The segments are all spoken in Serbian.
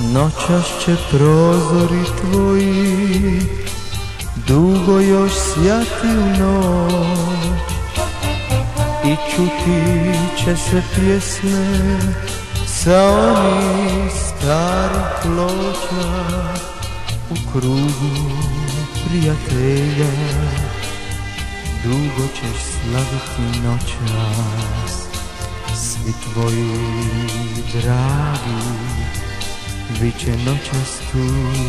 Noćas će prozori tvoji dugo još sjati u noć i čuti će se pjesme sa onih starih ploča u krugu prijatelja. Dugo ćeš slaviti noćas, svi tvoji dragi bit će noćas tu.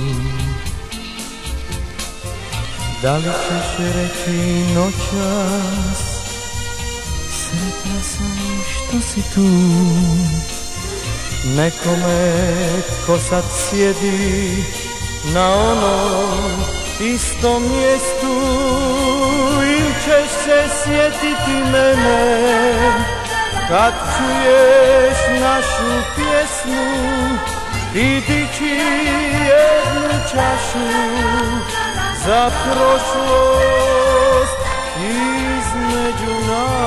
Da li ćeš reći noćas, sretna sam što si tu? Nekome tko sad sjedi na onom istom mjestu, ili ćeš se sjetiti mene kad čuješ našu pjesmu i dići jednu čašu za prošlost između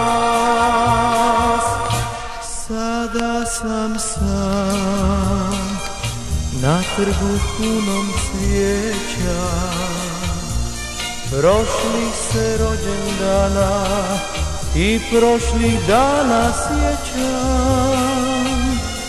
nas. Sada sam sam na trgu punom cvijeća, prošlih se rođendana i prošlih dana sjećam.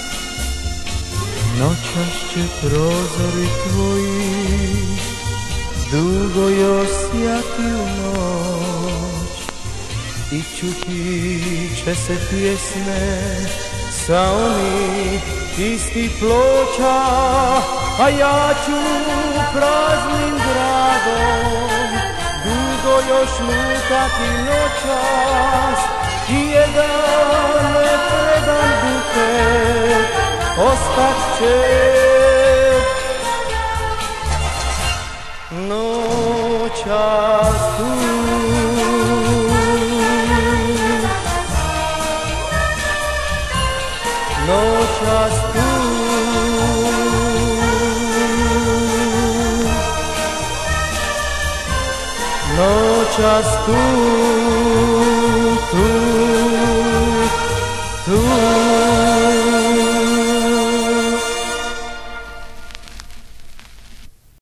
Noćas će prozori tvoji dugo još sjati u noć i čuti će se pjesme sa onih istih ploča, a ja ću praznim gradom dugo još lutati noćas i jedan nepredan buket ostat će. Noćas tu, noćas tu, noćas tu, tu.